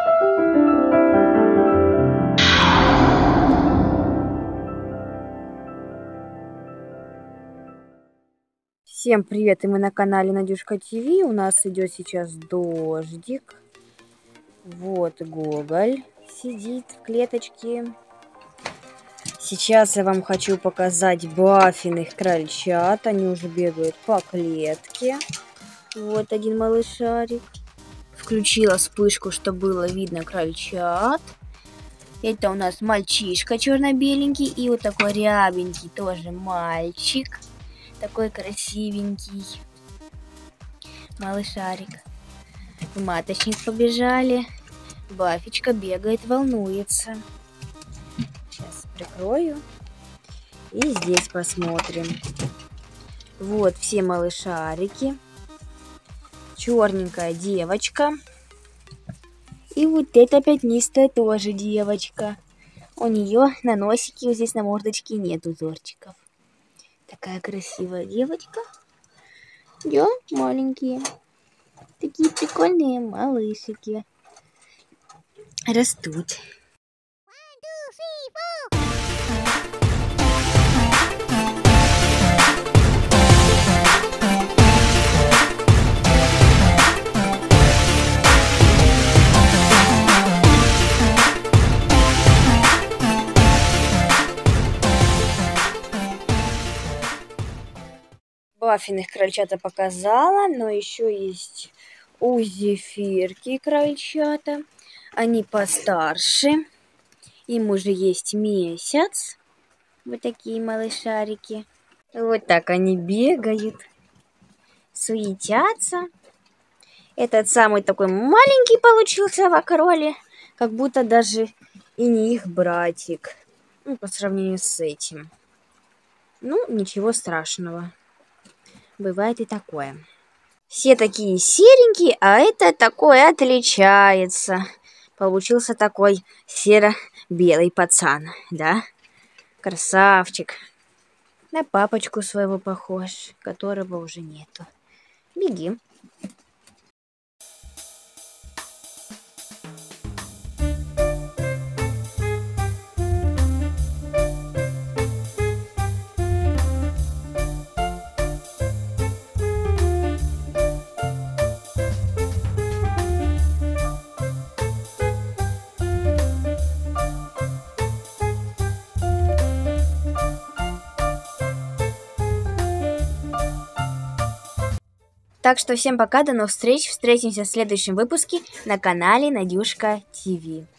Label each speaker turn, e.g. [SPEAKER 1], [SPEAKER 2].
[SPEAKER 1] Всем привет, и мы на канале Надюшка ТВ. У нас идет сейчас дождик. Вот Гоголь сидит в клеточке. Сейчас я вам хочу показать Баффиных крольчат. Они уже бегают по клетке. Вот один малышарик. Включила вспышку, чтобы было видно крольчат. Это у нас мальчишка черно-беленький и вот такой рябенький тоже мальчик. Такой красивенький малышарик. В маточник побежали. Бафичка бегает, волнуется. Сейчас прикрою. И здесь посмотрим. Вот все малышарики. Черненькая девочка. И вот эта пятнистая тоже девочка. У нее на носике, вот здесь на мордочке нет узорчиков. Такая красивая девочка. Я маленькие. Такие прикольные малышики. Растут. Баффиных крольчата показала, но еще есть у Зефирки крольчата. Они постарше. Им уже есть месяц. Вот такие малышарики. Вот так они бегают. Суетятся. Этот самый такой маленький получился в окроле. Как будто даже и не их братик. Ну, по сравнению с этим. Ну, ничего страшного. Бывает и такое. Все такие серенькие, а это такой отличается. Получился такой серо-белый пацан, да? Красавчик. На папочку своего похож, которого уже нету. Беги. Так что всем пока, до новых встреч. Встретимся в следующем выпуске на канале Надюшка ТВ.